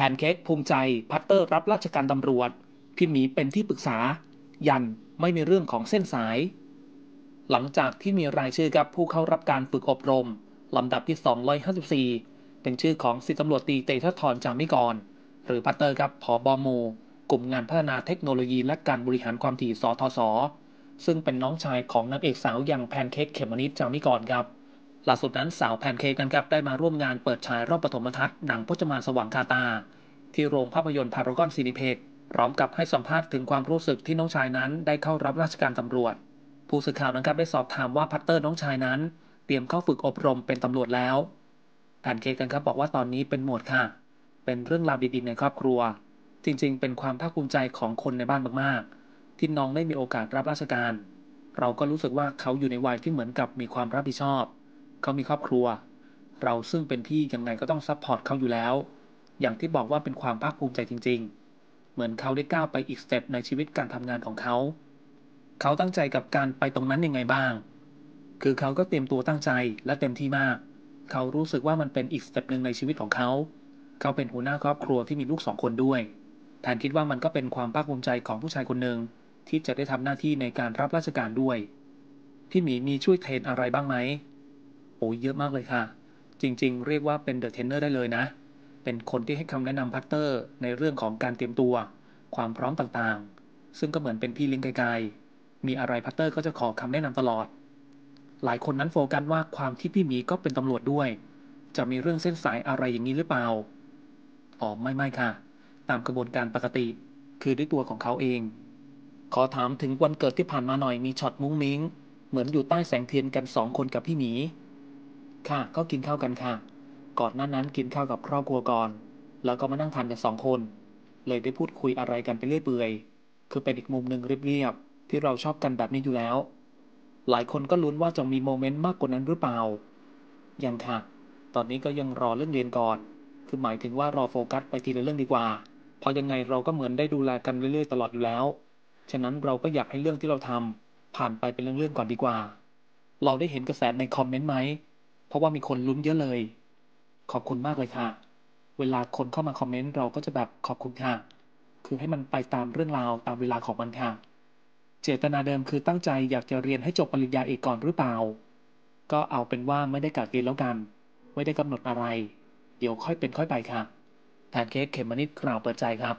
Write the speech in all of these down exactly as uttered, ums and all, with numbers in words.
นเค้กภูมิใจพัตเตอร์รับราชการตำรวจพี่หมีเป็นที่ปรึกษายันไม่มีเรื่องของเส้นสายหลังจากที่มีรายชื่อกับผู้เข้ารับการฝึกอบรมลำดับที่สองร้อยห้าสิบสี่เป็นชื่อของสิบตำรวจตรีเตชะธรจามิกรหรือพัตเตอร์ครับผบหมู่กลุ่มงานพัฒนาเทคโนโลยีและการบริหารความถี่สทศซึ่งเป็นน้องชายของนางเอกสาวอย่างแพนเค้กเขมมะนิดจามิกรครับล่าสุดนั้นสาวแพนเค้กกันครับได้มาร่วมงานเปิดฉายรอบปฐมทัศน์หนังพจมานสว่างคาตาที่โรงภาพยนตร์พารากอนซีนิเพ็กซ์พร้อมกับให้สัมภาษณ์ถึงความรู้สึกที่น้องชายนั้นได้เข้ารับราชการตำรวจผู้สื่อข่าวนะครับได้สอบถามว่าพัตเตอร์น้องชายนั้นเตรียมเข้าฝึกอบรมเป็นตำรวจแล้วแพนเค้กกันครับบอกว่าตอนนี้เป็นโหมดค่ะเป็นเรื่องราวดีๆในครอบครัวจริงๆเป็นความภาคภูมิใจของคนในบ้านมากๆที่น้องได้มีโอกาสรับราชการเราก็รู้สึกว่าเขาอยู่ในวัยที่เหมือนกับมีความรับผิดชอบเขามีครอบครัวเราซึ่งเป็นพี่ยังไงก็ต้องซัพพอร์ตเขาอยู่แล้วอย่างที่บอกว่าเป็นความภาคภูมิใจจริงๆเหมือนเขาได้ก้าวไปอีกสเต็ปในชีวิตการทำงานของเขาเขาตั้งใจกับการไปตรงนั้นยังไงบ้างคือเขาก็เตรียมตัวตั้งใจและเต็มที่มากเขารู้สึกว่ามันเป็นอีกสเต็ปหนึ่งในชีวิตของเขาเขาเป็นหัวหน้าครอบครัวที่มีลูกสองคนด้วยแทนคิดว่ามันก็เป็นความภาคภูมิใจของผู้ชายคนหนึ่งที่จะได้ทำหน้าที่ในการรับราชการด้วยพี่หมีมีช่วยเทรนอะไรบ้างไหมโอ้เยอะมากเลยค่ะจริงๆเรียกว่าเป็นเดอะเทรนเนอร์ได้เลยนะเป็นคนที่ให้คำแนะนำพัตเตอร์ในเรื่องของการเตรียมตัวความพร้อมต่างๆซึ่งก็เหมือนเป็นพี่เลี้ยงไกลๆมีอะไรพัตเตอร์ก็จะขอคำแนะนำตลอดหลายคนนั้นโฟกัสว่าความที่พี่หมีก็เป็นตำรวจด้วยจะมีเรื่องเส้นสายอะไรอย่างนี้หรือเปล่าอ๋อไม่ไม่ค่ะตามกระบวนการปกติคือด้วยตัวของเขาเอง ขอถามถึงวันเกิดที่ผ่านมาหน่อยมีช็อตมุ้งมิ้งเหมือนอยู่ใต้แสงเทียนกันสองคนกับพี่หมีค่ะก็กินข้าวกันค่ะก่อนหน้านั้นกินข้าวกับครอบครัวก่อนแล้วก็มานั่งทานกันสองคนเลยได้พูดคุยอะไรกันไปเรื่อยเปื่อยคือเป็นอีกมุมหนึ่งเรียบๆที่เราชอบกันแบบนี้อยู่แล้วหลายคนก็ลุ้นว่าจะมีโมเมนต์มากกว่านั้นหรือเปล่ายังค่ะตอนนี้ก็ยังรอเรื่องเรียนก่อนคือหมายถึงว่ารอโฟกัสไปทีละเรื่องดีกว่าเพราะยังไงเราก็เหมือนได้ดูแลกันเรื่อยๆตลอดอยู่แล้ว ฉะนั้นเราก็อยากให้เรื่องที่เราทำผ่านไปเป็นเรื่องๆก่อนดีกว่า เราได้เห็นกระแสในคอมเมนต์ไหม เพราะว่ามีคนลุ้นเยอะเลย ขอบคุณมากเลยค่ะ เวลาคนเข้ามาคอมเมนต์เราก็จะแบบขอบคุณค่ะ คือให้มันไปตามเรื่องราวตามเวลาของมันค่ะ เจตนาเดิมคือตั้งใจอยากจะเรียนให้จบปริญญาเอกก่อนหรือเปล่า ก็เอาเป็นว่าไม่ได้กะเกณฑ์แล้วกัน ไม่ได้กำหนดอะไร เดี๋ยวค่อยเป็นค่อยไปค่ะแพนเค้กเขมมะนิดกล่าวเปิดใจครับ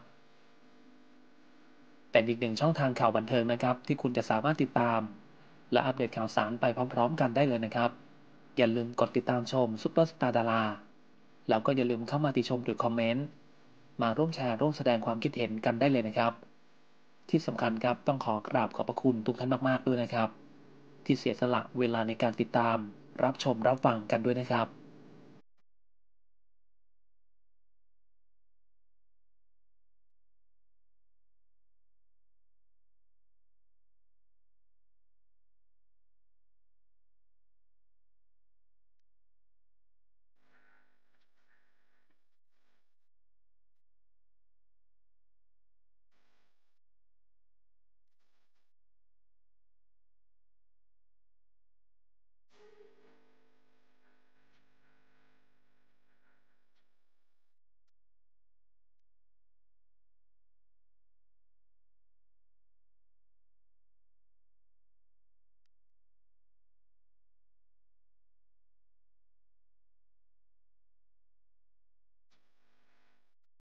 เป็นอีกหนึ่งช่องทางข่าวบันเทิงนะครับที่คุณจะสามารถติดตามและอัปเดตข่าวสารไปพร้อมๆกันได้เลยนะครับอย่าลืมกดติดตามชมซุปเปอร์สตาร์ดาราแล้วก็อย่าลืมเข้ามาติชมหรือคอมเมนต์มาร่วมแชร์ร่วมแสดงความคิดเห็นกันได้เลยนะครับที่สำคัญครับต้องขอกราบขอบพระคุณทุกท่านมากๆด้วยนะครับที่เสียสละเวลาในการติดตามรับชมรับฟังกันด้วยนะครับ